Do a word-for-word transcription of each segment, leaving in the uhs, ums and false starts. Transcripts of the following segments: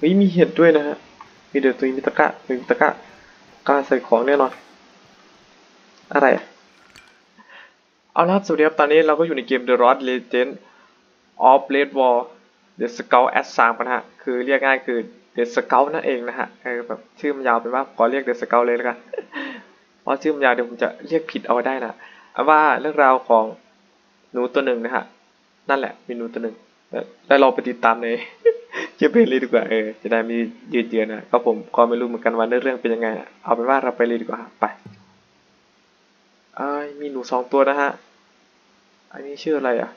เฮ้ยมีเห็ดด้วยนะฮะมีเดี๋ยวตัวมีตะกร้ามีตะกร้ากล้าใส่ของแน่นอนอะไรเอาล่ะสวัสดีครับตอนนี้เราก็อยู่ในเกม The Lost Legend of Red Wall The Scout at สามกันฮะคือเรียกง่ายคือ The Scout นั่นเองนะฮะเออแบบชื่อมันยาวเป็นว่าขอเรียก The Scout เลยแล้วกันเพราะชื่อมันยาวเดี๋ยวผมจะเรียกผิดเอาได้นะเอาว่าเรื่องราวของหนูตัวหนึ่งนะฮะนั่นแหละมีหนูตัวหนึ่งแล้วเราไปติดตามในเกมเพลย์เลยดีกว่าเออจะได้มียืดเยื้อนะก็ผมก็ไม่รู้เหมือนกันว่าเรื่องเป็นยังไงเอาเป็นว่าเราไปเลยดีกว่าไปอ่ามีหนูสองตัวนะฮะอันนี้ชื่ออะไรอ่ะ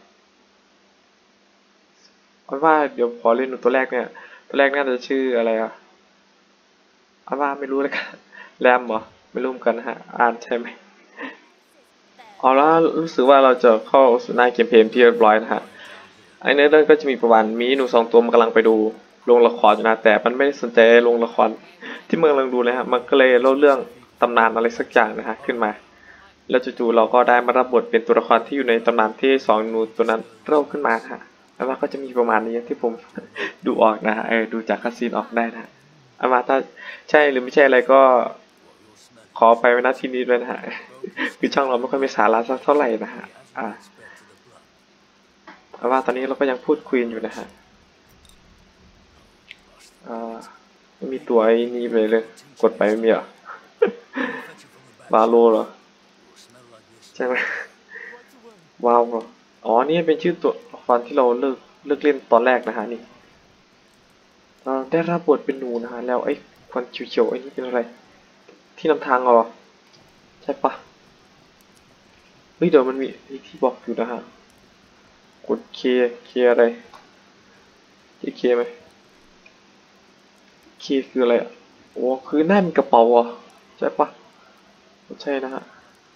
เอาว่าเดี๋ยวขอเล่นหนูตัวแรกเนี่ยตัวแรกน่าจะชื่ออะไรอ่ะเอาว่าไม่รู้แล้วกันแรมเหรอไม่รู้เหมือนกันนะฮะอ่านใช่ไหมเอาแล้วรู้สึกว่าเราจะเข้าสู่หน้าเกมเพลย์ที่เรียบร้อยนะฮะไอ้เนื้อเรื่องก็จะมีประมาณมีหนูสองตัวมันกำลังไปดูโรงละครอยู่นะแต่มันไม่ได้สนใจโรงละครที่เมืองกำลังดูเลยฮะมันก็เลยเล่าเรื่องตำนานอะไรสักอย่างนะฮะขึ้นมาแล้วจู่ๆเราก็ได้มารับบทเป็นตัวละครที่อยู่ในตำนานที่สองหนูตัวนั้นเล่าขึ้นมาฮะแล้วมันก็จะมีประมาณนี้ที่ผมดูออกนะฮะเออดูจากคัสซีนออกได้นะเอามาถ้าใช่หรือไม่ใช่อะไรก็ขอไปไว้ณที่นี้ด้วยนะฮะคือช่องเราไม่ค่อยมีสาระสักเท่าไหร่นะฮะอ่าแต่ว่าตอนนี้เราก็ยังพูดคุยอยู่นะฮะอ่าไม่มีตัวไอ้นี่เลยเลยกดไปไม่มีเหรอบาโลเหรอใช่ไหมว้าวเหรออ๋อนี่เป็นชื่อตัวละครที่เราเลิกเลิกเล่นตอนแรกนะฮะนี่เราได้รับบทเป็นหนูนะฮะแล้วไอ้คนเขียวๆไอ้นี่เป็นอะไรที่นำทางเหรอใช่ปะเฮ้ยเดี๋ยวมันมีที่บอกอยู่นะฮะกดเคเคอะไรเคไหมเคคืออะไรอ่ะโอ้คือหน้ามีกระเป๋าอ่ะใช่ปะใช่นะฮะ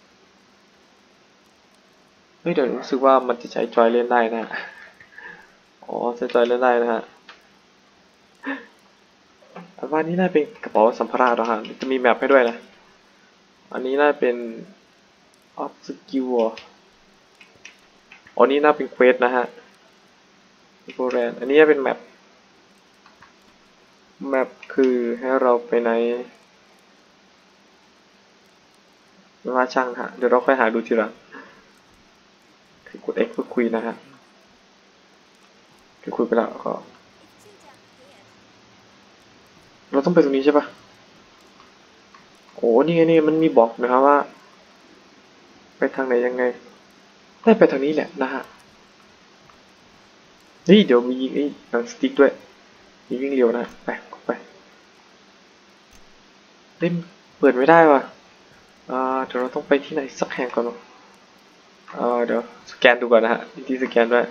เฮ้ยเดี๋ยวรู้สึกว่ามันจะใช้จอยเล่นได้นะอ๋อใช้จอยเล่นได้นะฮะอันว่านี่น่าเป็นกระเป๋าสัมภาระนะฮะจะมีแมปให้ด้วยนะอันนี้น่าเป็นออฟสกิลอ๋อนี่น่าเป็นเควสนะฮะโบแรนอันนี้เป็นแมปแมปคือให้เราไปในไม่ว่าช่างฮะเดี๋ยวเราค่อยหาดูทีหลังคือกด X เพื่อคุยนะฮะคือคุยไปแล้วก็เราต้องไปตรงนี้ใช่ปะโอ้นี่ไงนี่มันมีบอกนะครับว่าไปทางไหนยังไงได้ไปทางนี้แหละนะฮะนี่เดี๋ยวมีไอ้หนังสติ๊กด้วยมีวิ่งเร็วนะไปไปเล่นเปิดไม่ได้ว่ะอ่าเดี๋ยวเราต้องไปที่ไหนสักแห่งก่อนเนาะอ่าเดี๋ยวสแกนดูก่อนนะฮะวิธีสแกนด้วย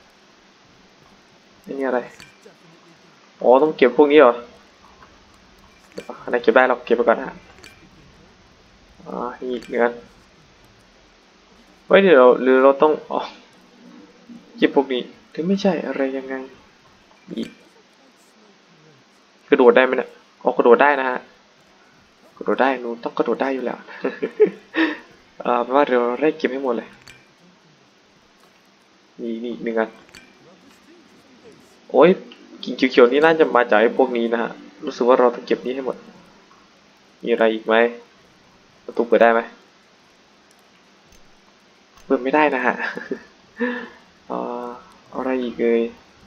นี่อะไรอ๋อต้องเก็บพวกนี้เหรออันไหนเก็บได้เราเก็บไปก่อนนะฮะอ่าอีกเนื้อไว้เดี๋ยวเราหรือเราต้องอ๋อเก็บพวกนี้หรือไม่ใช่อะไรยังไงอีกกระโดดได้ไหมเนี่ยอ๋อกระโดดได้นะฮะกระโดดได้หนูต้องกระโดดได้อยู่แล้วอ่าแปลว่าเดี๋ยวเราได้เก็บให้หมดเลยนี่นี่หนึ่งอันโอ้ยกิ่งเขียวๆนี่น่าจะมาจากไอ้พวกนี้นะฮะรู้สึกว่าเราต้องเก็บนี้ให้หมดมีอะไรอีกไหมประตูเปิดได้ไหมเปิดไม่ได้นะฮะอ่าอะไรอีกเลย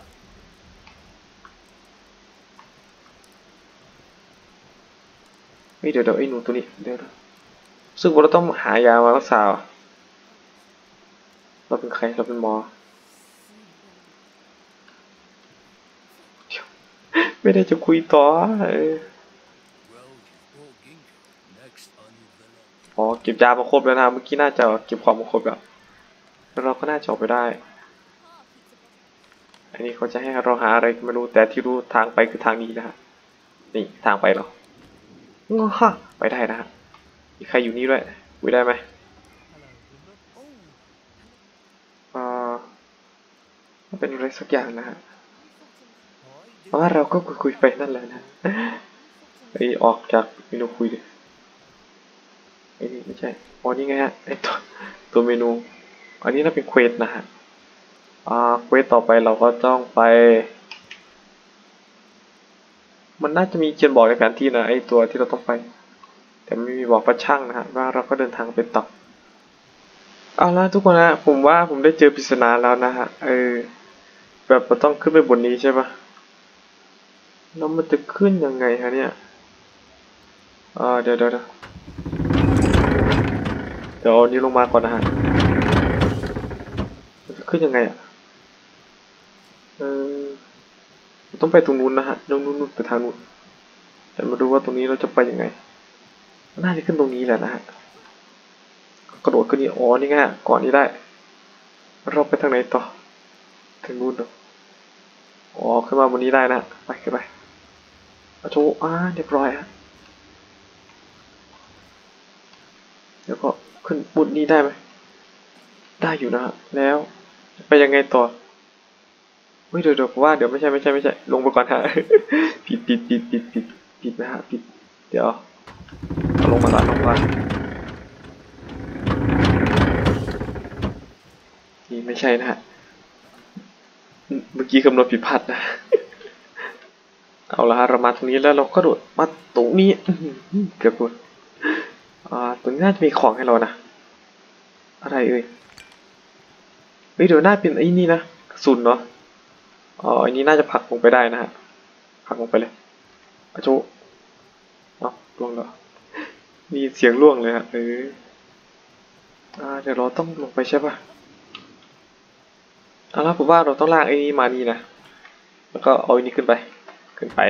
เฮ้ยเดี๋ยวเดี๋ยวไอ้หนูตัวนี้เดี๋ยวซึ่งเราต้องหายามารักษาเราเป็นใครเราเป็นหมอไม่ได้จะคุยต่อเอออ๋อเก็บยามาครบแล้วนะเมื่อกี้น่าจะเก็บของมาครบแล้วแล้วเราก็น่าจะออกไปได้อันนี้เขาจะให้เราหาอะไรไม่รู้แต่ที่รู้ทางไปคือทางนี้นะฮะนี่ทางไปเราง้อฮะไปได้นะฮะมีใครอยู่นี่ด้วยคุยได้ไหมอ่าเป็นอะไรสักอย่างนะฮะเพราะว่าเราก็คุยไปนั่นแหละนะไอออกจากเมนูคุยเลยไอ้นี่ไม่ใช่อ๋อนี่ไงฮะไอตัวตัวเมนูอันนี้น่าเป็นเควสนะฮะอ่าเควสต่อไปเราก็ต้องไปมันน่าจะมีเขียนบอกในแผนที่นะไอตัวที่เราต้องไปแต่ไม่มีบอกประช่างนะฮะว่าเราก็เดินทางไปต่อเอาละทุกคนนะผมว่าผมได้เจอปริศนาแล้วนะฮะเออแบบเราต้องขึ้นไปบนนี้ใช่ปะแล้วมันจะขึ้นยังไงฮะเนี่ยอ่าเดี๋ยวเดี๋ยวเดี๋ยวเดี๋ยวเอานี้ลงมาก่อนนะฮะมันจะขึ้นยังไงอ่ะเออต้องไปตรงนู้นนะฮะนู้นนู้นนู้นไปทางนู้นแต่มาดูว่าตรงนี้เราจะไปยังไงน่าจะขึ้นตรงนี้แหละนะฮะกระโดดขึ้นนี่อ๋อนี่ไงก่อนนี้ได้เราไปทางไหนต่อทางนู้นเหรออ๋อขึ้นมาบนนี้ได้นะไปขึ้นไปโชว์อ่าเรียบร้อยฮะเดี๋ยวก็ขึ้นบนนี้ได้ไหมได้อยู่นะฮะแล้วไปยังไงต่อเฮ้ยเดี๋ยวเดี๋ยวว่าเดี๋ยวไม่ใช่ไม่ใช่ไม่ใช่ลงไปก่อนฮะผิดผิดผิดผิดผิดผิดนะฮะผิดเดี๋ยวเอาลงมาละลงมานี่ไม่ใช่นะฮะเมื่อกี้คำนวณผิดพลาดนะเอาละฮะเรามาตรงนี้แล้วเราก็โดดมาตรงนี้เกือบโดนอ่าตรงนี้น่าจะมีของให้เรานะอะไรเอ่ยเฮ้ยเดี๋ยวน่าเป็นไอ้นี่นะกระสุนเนาะอ๋ออันนี้น่าจะผลักลงไปได้นะฮะผลักลงไปเลยอาโจเนาะล่วงแล้วมีเสียงล่วงเลยฮะเอออ่าเดี๋ยวเราต้องลงไปใช่ปะเอาละผมว่าเราต้องลากไอ้นี่มานี่นะแล้วก็เอาไอ้นี่ขึ้นไปขึ้นไป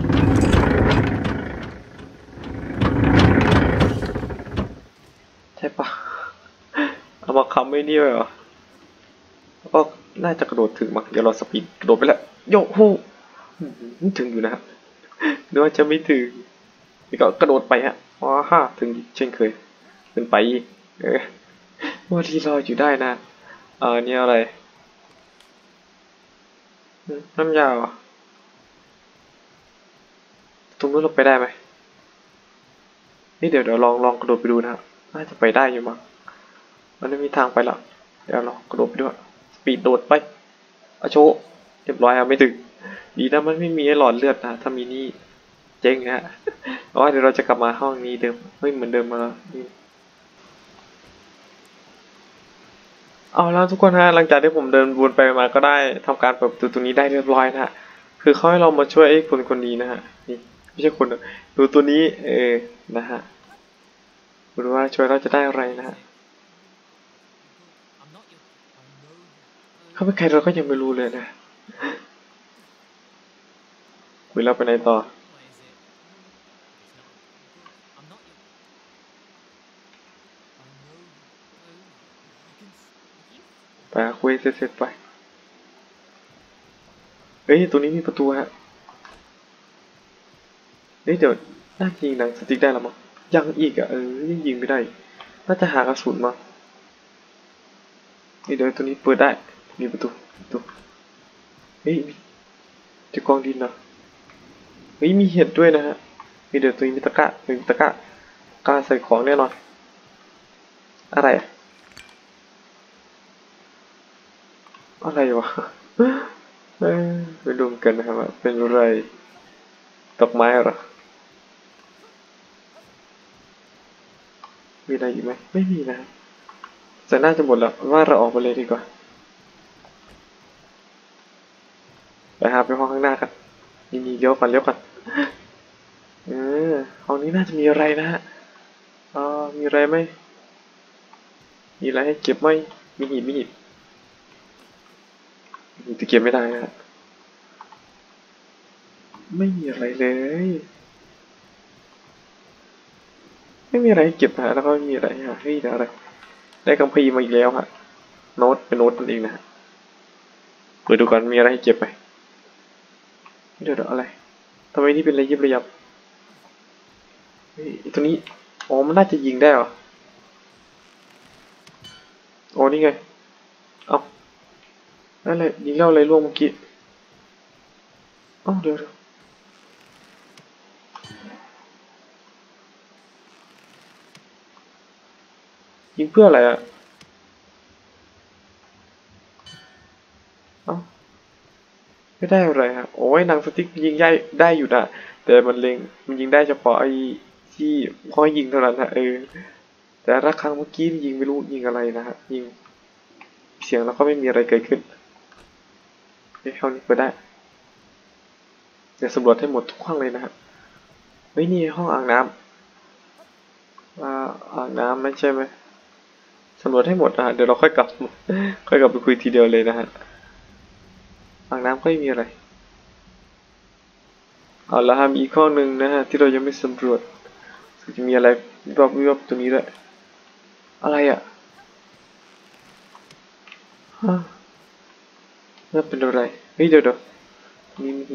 ใช่ปะเอามาค้ำไว้นี่ไว้เหรอแล้วก็น่าจะกระโดดถึงมั้งเดี๋ยวเราสปีดกระโดดไปแล้วโยกฮู้ถึงอยู่นะครับนึกว่าจะไม่ถึงนี่ก็กระโดดไปฮะอ๋อฮ่าถึงเช่นเคยขึ้นไปเออว่าที่รออยู่ได้นะเออนี่อะไรน้ำยาเหรอตรงนู้นเราไปได้ไหมนี่เดี๋ยวเดี๋ยวลองลองกระโดดไปดูนะน่าจะไปได้อยู่มั้งมันไม่มีทางไปแล้วเดี๋ยวลองกระโดดไปด้วยสปีดโดดไปเอาโชว์เรียบร้อยครับไม่ถึงดีนะมันไม่มีไอ้หลอดเลือดนะถ้ามีนี่เจ๊งฮะอ๋อเดี๋ยวเราจะกลับมาห้องนี้เดิมไม่เหมือนเดิมมาแล้วเอาแล้วทุกคนฮะหลังจากที่ผมเดินวนไปมาก็ได้ทำการเปิดประตูตรงนี้ได้เรียบร้อยนะฮะคือเขาให้เรามาช่วยไอ้คนคนนี้นะฮะนี่ไม่ใช่คนดูตัวนี้เออนะฮะดูว่าช่วยเราจะได้อะไรนะฮะเขาเป็นใครเราก็ยังไม่รู้เลยนะคุยเราไปไหนต่อไปคุยเสร็จๆไปเฮ้ยตัวนี้มีประตูฮะเฮ้ยเดี๋ยวน่ายิงหนังสติ๊กได้แล้วมั้งยังอีกอ่ะเออยังยิงไม่ได้น่าจะหากระสุนมานี่เดี๋ยวตัวนี้เปิดได้มีประตูประตูเฮ้ยมีจะกองดินนะเฮ้ยมีเห็ดด้วยนะฮะมีเดี๋ยวตัวนี้มีตะกร้ามีตะกร้ากล้าใส่ของแน่นอนอะไรอะอะไรวะเออไปดูกันนะครับว่าเป็นอะไรดอกไม้เหรอมีอะไรอีกไหมไม่มีนะแต่น่าจะหมดแล้วว่าเราออกไปเลยดีกว่าไปหาไปห้องข้างหน้ากันนี่นี่เลี้ยวก่อนเลี้ยวก่อนเออห้องนี้น่าจะมีอะไรนะฮะอ่ามีอะไรไหมมีอะไรให้เก็บไหมมีหีบมีหีบจะเก็บไม่ได้นะฮะไม่มีอะไรเลยไม่มีอะไรให้เก็บฮะแล้วก็ไม่มีอะไรฮะเฮ้ยเดี๋ยวอะไรได้คัมภีร์มาอีกแล้วฮะโน้ตเป็นโน้ตนั่นเองนะฮะเปิดดูก่อนมีอะไรให้เก็บไหมเดี๋ยวเดี๋ยวอะไรทำไมนี่เป็นระยิบระยับเฮ้ยตัวนี้อ๋อมันน่าจะยิงได้เหรออ๋อนี่ไงเอาอะไรยิงเล่าอะไรล่วงเมื่อกี้เอ้าเดี๋ยวเดี๋ยวยิงเพื่ออะไรอ่ะเอ้าไม่ได้อะไรฮะโอ้ยหนังสติ๊กยิงได้ได้อยู่นะแต่มันเล็งมันยิงได้เฉพาะไอ้ที่พอยิงเท่านั้นฮะเออแต่ละครั้งเมื่อกี้ยิงไม่รู้ยิงอะไรนะฮะยิงเสียงแล้วก็ไม่มีอะไรเกิดขึ้นเฮ้ยห้องนี้เปิดได้เดี๋ยวสำรวจให้หมดทุกห้องเลยนะฮะเฮ้ยนี่ห้องอ่างน้ำอ่าอ่างน้ำไม่ใช่ไหมสำรวจให้หมดนะฮะเดี๋ยวเราค่อยกลับค่อยกลับไปคุยทีเดียวเลยนะฮะอ่างน้ำก็ไม่มีอะไรเอาละฮะมีอีกข้อหนึ่งนะฮะที่เรายังไม่สำรวจจะมีอะไรวิบวับวิบวับตรงนี้ด้วยอะไรอ่ะฮะน่าเป็นอะไรเฮ้ยเดี๋ยวเดี๋ยวนี่มี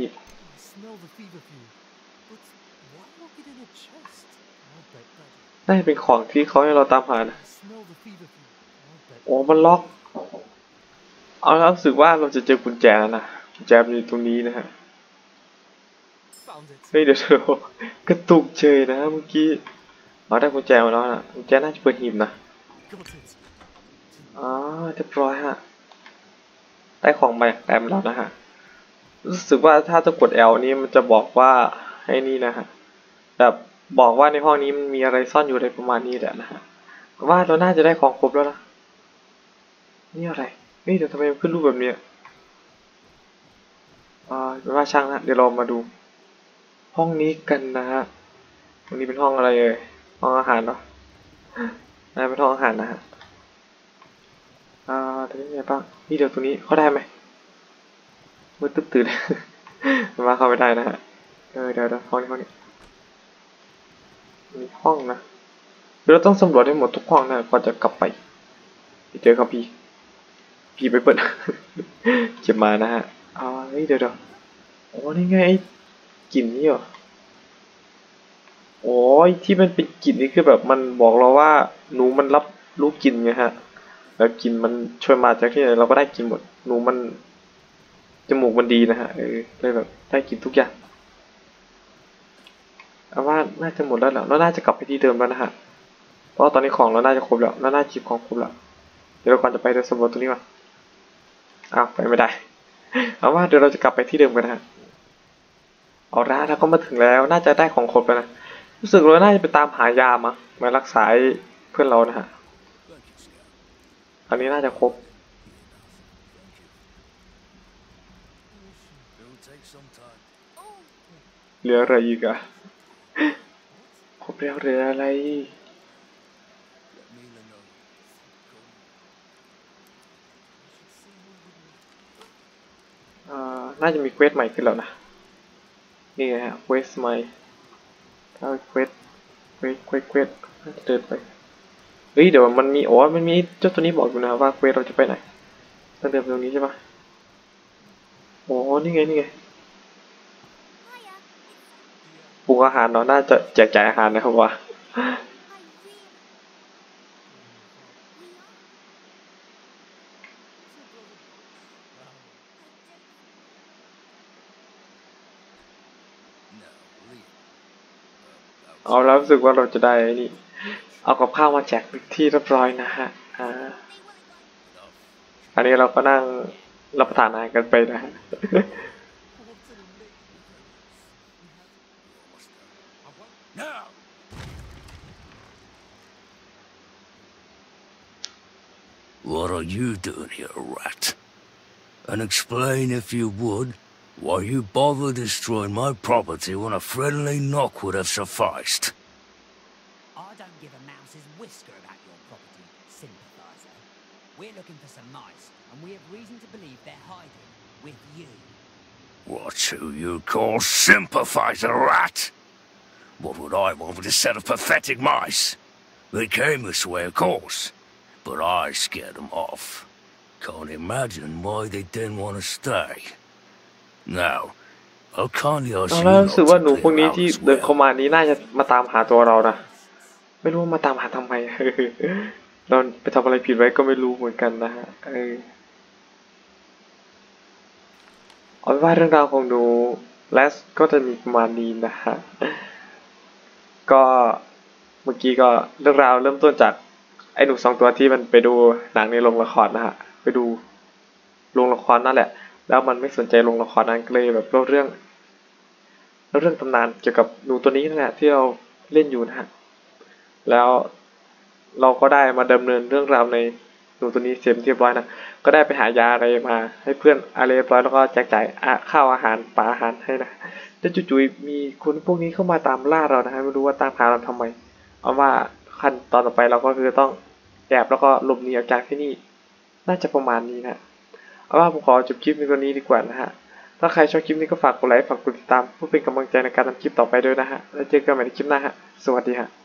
น่าจะเป็นของที่เขาให้เราตามหานะโอ้มันล็อกเอาแล้วรู้สึกว่าเราจะเจอกุญแจแล้วนะกุญแจมันอยู่ตรงนี้นะฮะเฮ้ยเดี๋ยวเดี๋ยวกระตุกเฉยนะเมื่อกี้เราได้กุญแจมาแล้วนะกุญแจน่าจะเปิดหีบนะอ๋อเรียบร้อยฮะได้ของใหม่แอมแล้วนะฮะรู้สึกว่าถ้าจะกด L นี้มันจะบอกว่าให้นี่นะฮะแบบบอกว่าในห้องนี้มันมีอะไรซ่อนอยู่อะไรประมาณนี้แหละนะฮะว่าเราน่าจะได้ของครบแล้วนะนี่อะไรเฮ้ยเดี๋ยวทำไมมันขึ้นรูปแบบนี้อ่าว่าช่างนะเดี๋ยวเรามาดูห้องนี้กันนะฮะตรงนี้เป็นห้องอะไรเอ่ยห้องอาหารเนาะน่าเป็นห้องอาหารนะฮะอ่าตรงนี้ไงบ้างนี่เดี๋ยวตรงนี้เข้าได้ไหมมืดตึ๊บตื่น มาเข้าไม่ได้นะฮะเออเดี๋ยวเดี๋ยวห้องนี้ห้องนี้มีห้องนะเราต้องสำรวจให้หมดทุกห้องนะก่อนจะกลับไปไปเจอครับพี่พี่ไปเปิด เก็บมานะฮะอ่าเฮ้ยเดี๋ยวเดี๋ยวโอ้นี่ไงกลิ่นนี่เหรอโอ้ยที่มันเป็นกลิ่นนี่คือแบบมันบอกเราว่าหนูมันรับรู้กลิ่นไงฮะแล้วกลิ่นมันช่วยมาจากที่ไหนเราก็ได้กลิ่นหมดหนูมันจมูกมันดีนะฮะเออเลยแบบได้กลิ่นทุกอย่างเอาว่าน่าจะหมดแล้วแหละเราน่าจะกลับไปที่เดิมแล้วนะฮะเพราะตอนนี้ของเราน่าจะครบแล้วเราน่าจีบของครบแล้วเดี๋ยวเราก่อนจะไปเดินสำรวจตรงนี้ก่อนอ้าวไปไม่ได้เอาว่าเดี๋ยวเราจะกลับไปที่เดิมกันนะฮะเอาละเราก็มาถึงแล้วน่าจะได้ของครบแล้วนะรู้สึกเราน่าจะไปตามหายามามารักษาเพื่อนเรานะฮะอันนี้น่าจะครบเหลืออะไรอีกอะครบแล้วเหลืออะไรอ่าน่าจะมีเควสใหม่ขึ้นแล้วนะนี่ไงฮะเควสใหม่ถ้าเควสเควสเควสเควสน่าจะเดินไปเฮ้ยเดี๋ยวมันมีโอ้มันมีเจ้าตัวนี้บอกอยู่นะว่าเควสเราจะไปไหนต้องเดินไปตรงนี้ใช่ปะโอ้นี่ไงนี่ไงปรุงอาหารเนาะน่าจะแจกจ่ายอาหารนะครับว่าเอาแล้วรู้สึกว่าเราจะได้นี่เอากับข้าวมาแจกที่เรียบร้อยนะฮะอ่าอันนี้เราก็นั่งรับประทานอาหารกันไปนะฮะ What are you doing here, rat? And explain, if you would, why you bother destroying my property when a friendly knock would have sufficed. I don't give a mouse's whisker about your property, sympathizer. We're looking for some mice, and we have reason to believe they're hiding with you. What's who you call sympathizer, rat? What would I want with a set of pathetic mice? They came this way, of course, but I scared them off. Can't imagine why they didn't want to stay. Now, I'll kindly ask เอา you แล้ว not รู้สึกว่าหนู to พวก clear นี้ out ที่ as เดินเข้า well. มานี้น่าจะมาตามหาตัวเรานะไม่รู้มาตามหาทำไม เราไปทำอะไรผิดไว้ก็ไม่รู้เหมือนกันนะฮะเออเอาเป็นว่าเรื่องราวของหนูแลสก็จะมีประมาณนี้นะฮะก็เมื่อกี้ก็เรื่องราวเริ่มต้นจากไอ้หนูสองตัวที่มันไปดูหนังในโรงละครนะฮะไปดูโรงละครนั่นแหละแล้วมันไม่สนใจโรงละครนั้นก็เลยแบบเล่าเรื่องแล้วเรื่องตำนานเกี่ยวกับหนูตัวนี้นั่นแหละที่เราเล่นอยู่นะฮะแล้วเราก็ได้มาดำเนินเรื่องราวในหนูตัวนี้เสร็จเรียบร้อยนะก็ได้ไปหายาอะไรมาให้เพื่อนอะไรเรียบร้อยแล้วก็แจกจ่ายข้าวอาหารปลาอาหารให้นะแล้วจู่ๆมีคนพวกนี้เข้ามาตามล่าเรานะฮะไม่รู้ว่าตามหาเราทำไมเอาว่าขั้นตอนต่อไปเราก็คือต้องแอบแล้วก็หลบหนีออกจากที่นี่น่าจะประมาณนี้นะเอาว่าผมขอจบคลิปในตัวนี้ดีกว่านะฮะถ้าใครชอบคลิปนี้ก็ฝากกดไลค์ฝากกดติดตามเพื่อเป็นกำลังใจในการทำคลิปต่อไปด้วยนะฮะแล้วเจอกันใหม่ในคลิปหน้าฮะสวัสดีฮะ